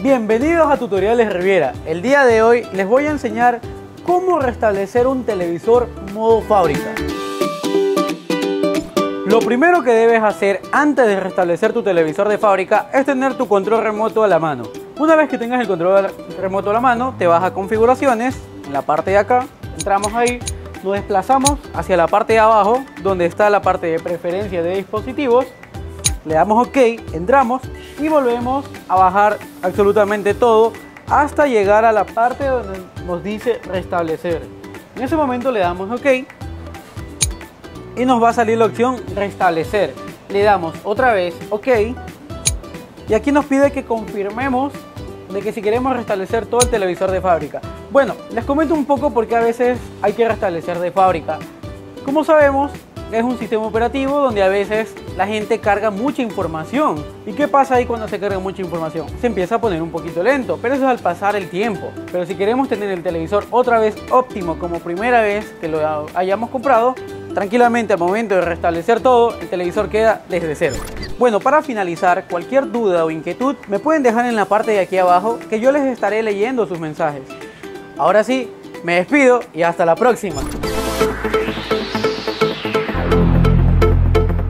Bienvenidos a Tutoriales Riviera. El día de hoy les voy a enseñar cómo restablecer un televisor modo fábrica. Lo primero que debes hacer antes de restablecer tu televisor de fábrica es tener tu control remoto a la mano. Una vez que tengas el control remoto a la mano, te vas a configuraciones, en la parte de acá, entramos ahí, nos desplazamos hacia la parte de abajo, donde está la parte de preferencia de dispositivos, le damos OK, entramos y volvemos a bajar absolutamente todo hasta llegar a la parte donde nos dice restablecer. En ese momento le damos OK y nos va a salir la opción restablecer. Le damos otra vez OK y aquí nos pide que confirmemos de que si queremos restablecer todo el televisor de fábrica. Bueno, les comento un poco porque a veces hay que restablecer de fábrica. Como sabemos, es un sistema operativo donde a veces la gente carga mucha información. ¿Y qué pasa ahí cuando se carga mucha información? Se empieza a poner un poquito lento, pero eso es al pasar el tiempo. Pero si queremos tener el televisor otra vez óptimo como primera vez que lo hayamos comprado, tranquilamente al momento de restablecer todo, el televisor queda desde cero. Bueno, para finalizar, cualquier duda o inquietud me pueden dejar en la parte de aquí abajo que yo les estaré leyendo sus mensajes. Ahora sí, me despido y hasta la próxima.